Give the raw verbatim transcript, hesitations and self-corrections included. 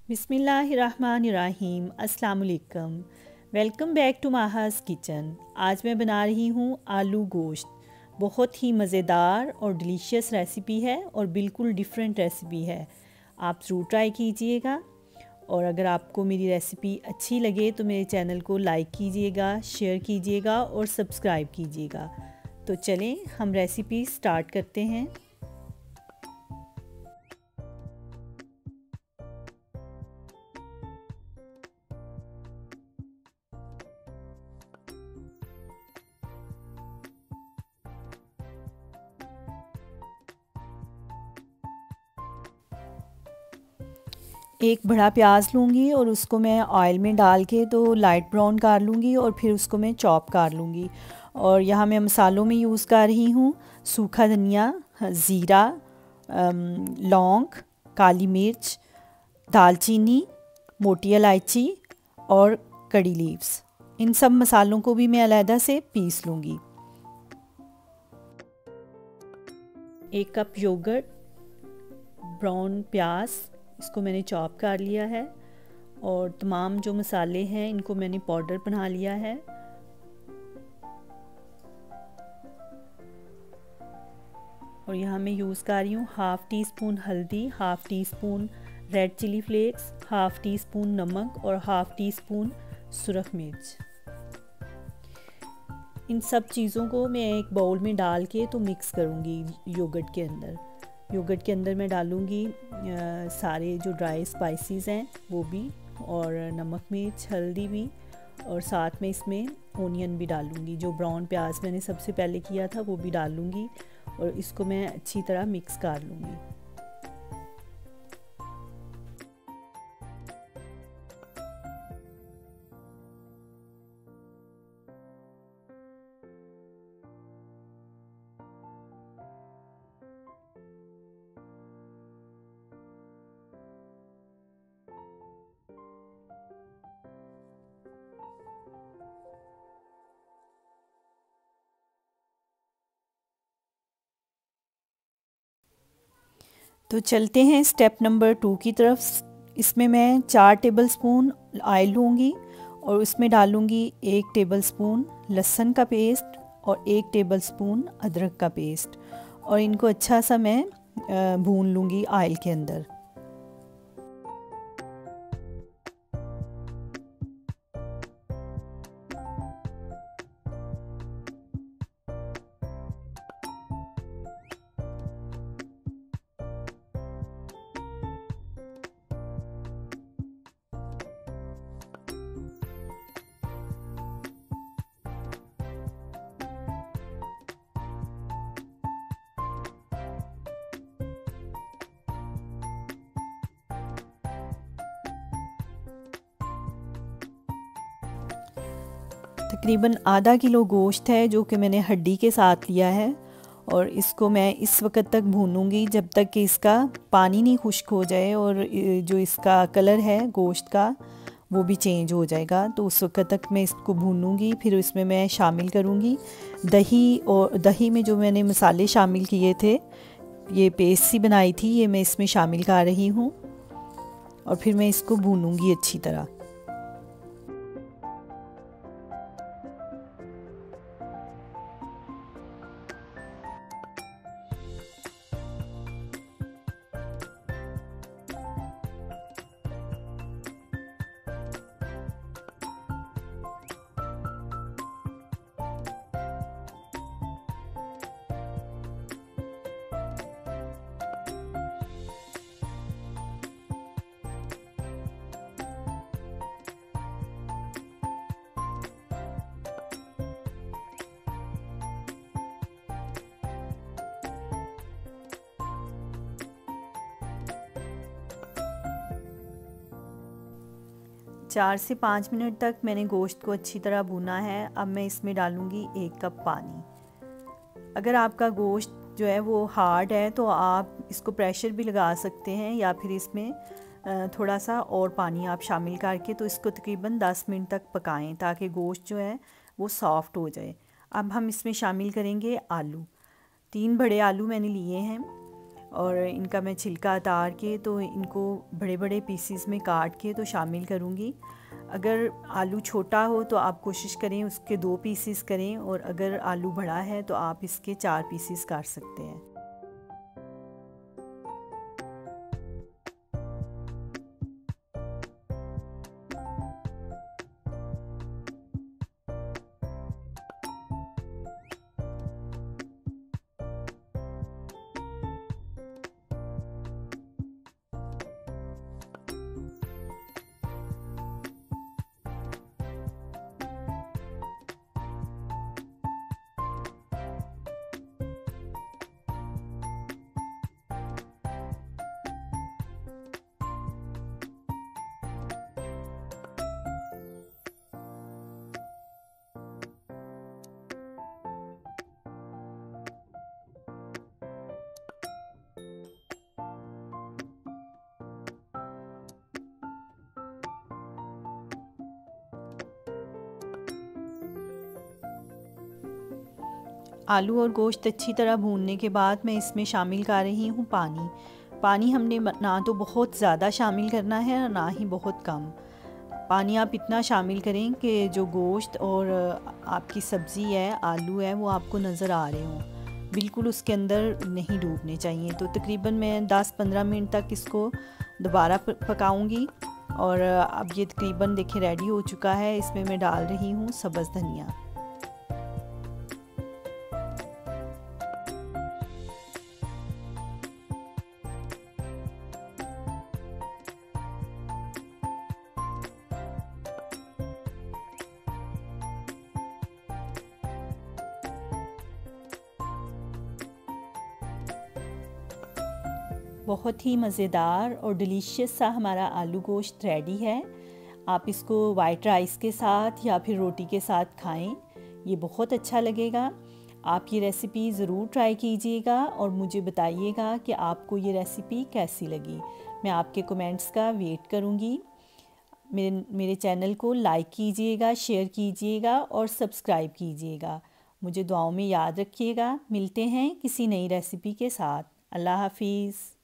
बिस्मिल्लाहिर्रहमानिर्रहीम अस्सलाम वालेकुम। Welcome back to Maha's kitchen. आज मैं बना रही हूँ आलू गोश्त। बहुत ही मज़ेदार और डिलीशियस रेसिपी है और बिल्कुल डिफरेंट रेसिपी है। आप ज़रूर ट्राई कीजिएगा और अगर आपको मेरी रेसिपी अच्छी लगे तो मेरे चैनल को लाइक कीजिएगा, शेयर कीजिएगा और सब्सक्राइब कीजिएगा। तो चलें हम रेसिपी स्टार्ट करते हैं। एक बड़ा प्याज लूँगी और उसको मैं ऑयल में डाल के तो लाइट ब्राउन कर लूँगी और फिर उसको मैं चॉप कर लूँगी। और यहाँ मैं मसालों में यूज़ कर रही हूँ सूखा धनिया, ज़ीरा, लौंग, काली मिर्च, दालचीनी, मोटी इलायची और कड़ी लीव्स। इन सब मसालों को भी मैं अलहदा से पीस लूँगी। एक कप योगर्ट, ब्राउन प्याज, इसको मैंने चॉप कर लिया है और तमाम जो मसाले हैं इनको मैंने पाउडर बना लिया है। और यहाँ मैं यूज़ कर रही हूँ हाफ़ टी स्पून हल्दी, half teaspoon red chilli flakes, half teaspoon नमक और हाफ़ टी स्पून सुरख मिर्च। इन सब चीज़ों को मैं एक बाउल में डाल के तो मिक्स करूँगी योगर्ट के अंदर। योगर्ट के अंदर मैं डालूँगी सारे जो ड्राई स्पाइसेस हैं वो भी और नमक मिर्च हल्दी भी, और साथ में इसमें ओनियन भी डालूँगी। जो ब्राउन प्याज मैंने सबसे पहले किया था वो भी डालूँगी और इसको मैं अच्छी तरह मिक्स कर लूँगी। तो चलते हैं स्टेप नंबर टू की तरफ। इसमें मैं चार टेबलस्पून ऑयल लूँगी और उसमें डालूँगी एक टेबलस्पून लहसुन का पेस्ट और एक टेबलस्पून अदरक का पेस्ट और इनको अच्छा सा मैं भून लूँगी ऑयल के अंदर। तकरीबन आधा किलो गोश्त है जो कि मैंने हड्डी के साथ लिया है और इसको मैं इस वक्त तक भूनूंगी जब तक कि इसका पानी नहीं खुश्क हो जाए और जो इसका कलर है गोश्त का वो भी चेंज हो जाएगा। तो उस वक्त तक मैं इसको भूनूंगी। फिर इसमें मैं शामिल करूंगी दही, और दही में जो मैंने मसाले शामिल किए थे, ये पेस्ट सी बनाई थी, ये मैं इसमें शामिल कर रही हूँ और फिर मैं इसको भूनूंगी अच्छी तरह। चार से पाँच मिनट तक मैंने गोश्त को अच्छी तरह भुना है। अब मैं इसमें डालूँगी एक कप पानी। अगर आपका गोश्त जो है वो हार्ड है तो आप इसको प्रेशर भी लगा सकते हैं या फिर इसमें थोड़ा सा और पानी आप शामिल करके तो इसको तकरीबन दस मिनट तक पकाएं ताकि गोश्त जो है वो सॉफ़्ट हो जाए। अब हम इसमें शामिल करेंगे आलू। तीन बड़े आलू मैंने लिए हैं और इनका मैं छिलका उतार के तो इनको बड़े बड़े पीसीस में काट के तो शामिल करूँगी। अगर आलू छोटा हो तो आप कोशिश करें उसके दो पीसीस करें, और अगर आलू बड़ा है तो आप इसके चार पीसीस काट सकते हैं। आलू और गोश्त अच्छी तरह भूनने के बाद मैं इसमें शामिल कर रही हूँ पानी। पानी हमने ना तो बहुत ज़्यादा शामिल करना है और ना ही बहुत कम। पानी आप इतना शामिल करें कि जो गोश्त और आपकी सब्ज़ी है, आलू है, वो आपको नज़र आ रहे हों, बिल्कुल उसके अंदर नहीं डूबने चाहिए। तो तकरीबन मैं दस पंद्रह मिनट तक इसको दोबारा पकाऊंगी। और अब ये तकरीबन देखिए रेडी हो चुका है। इसमें मैं डाल रही हूँ सब्ज़ धनिया। बहुत ही मज़ेदार और डिलीशियस सा हमारा आलू गोश्त रेडी है। आप इसको वाइट राइस के साथ या फिर रोटी के साथ खाएं, ये बहुत अच्छा लगेगा। आप ये रेसिपी ज़रूर ट्राई कीजिएगा और मुझे बताइएगा कि आपको ये रेसिपी कैसी लगी। मैं आपके कमेंट्स का वेट करूँगी। मेरे मेरे चैनल को लाइक कीजिएगा, शेयर कीजिएगा और सब्सक्राइब कीजिएगा। मुझे दुआओं में याद रखिएगा। मिलते हैं किसी नई रेसिपी के साथ। अल्लाह हाफिज़।